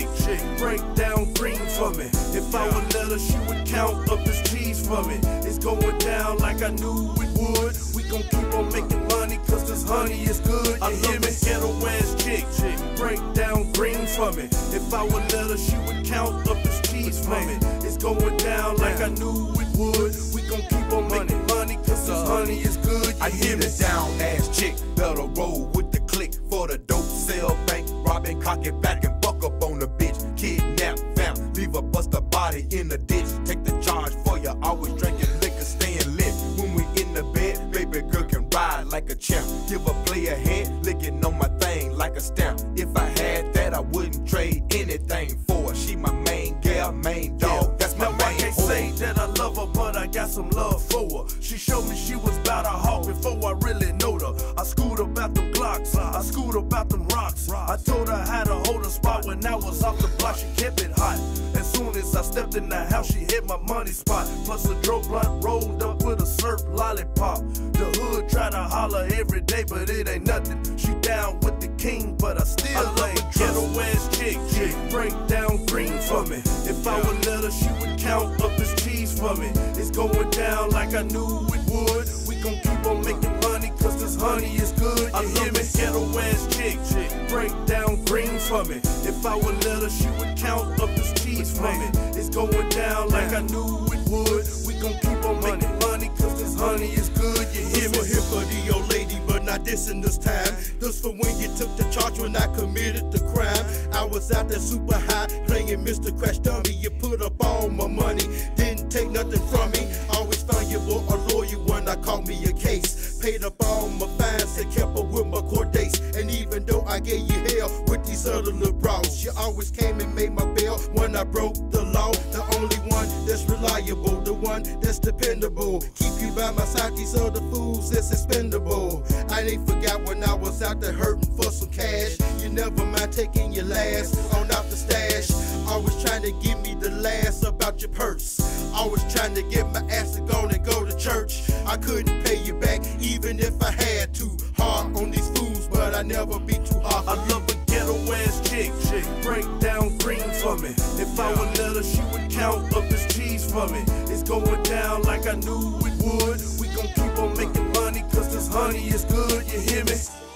chick, break down green for me. If I would let her, she would count up this cheese for me. It's going down like I knew it would. We gon' keep on making money, cause this honey is good. I love a ghetto ass chick, break down green for me. If I would let her, she would count up this cheese for me. It's going down like I knew it would. We gon' keep on making money, cause this honey is good. I hear me down ass chick, better roll with the click for the dope sell bank, robbing, cock it back and buck up on the bitch. Kidnap, fam, leave a buster body in the ditch. Take the charge for ya, always drinking liquor, staying lit. When we in the bed, baby girl can ride like a champ. Give a play a head, licking on my thing like a stamp. If I had that, I wouldn't trade anything for her. She my main gal, main dog, that's my main I can't say that I love her, but I got some love for her. She showed me she was about a hawk before I really knowed her. I schooled about them Glocks, I schooled about them rocks. I told her how to hold a spot when I was off the block, she kept it hot. As soon as I stepped in the house, she hit my money spot. Plus a dope blunt rolled up with a surf lollipop. The hood try to holler every day, but it ain't nothing. She down with the king, but I still ain't ghetto ass chick, break down green for me. If I would let her, she would count up this cheese for me. It's going down like I knew it would. We gon' keep on making money, cause this honey is good. I hear me, ghetto ass chick, break down green for me. If I would let her, she would count up this cheese for me. It's going down like I knew it would. We gon' keep on making money, cause this honey is good. You hear me? This for here for the old lady, but not this in this time. This for when you took the charge when I committed the crime. I was out there super high, playing Mr. Crash Dummy. You put up all my money, didn't take nothing from me. Always found you were a lawyer when I called me a case. Paid up all my fines and kept up with my court dates. And even though I gave you hell with these other little bros, you always came and made my bail when I broke the law. The only one that's reliable, the one that's dependable. Keep you by my side, these other fools that's expendable. I ain't forgot when I was out there hurting for some cash. You never mind taking your last on out the stash. Always trying to give me the last about your purse. Always trying to get my ass to go and go to church. I couldn't pay you back even if I had to. Hard on these fools, but I never be too hard. I love a ghetto ass chick, break down green for me. If I would let her, she would count up this cheese for me. It's going down like I knew it would. We gon' keep on making money, cause this honey is good. You hear me?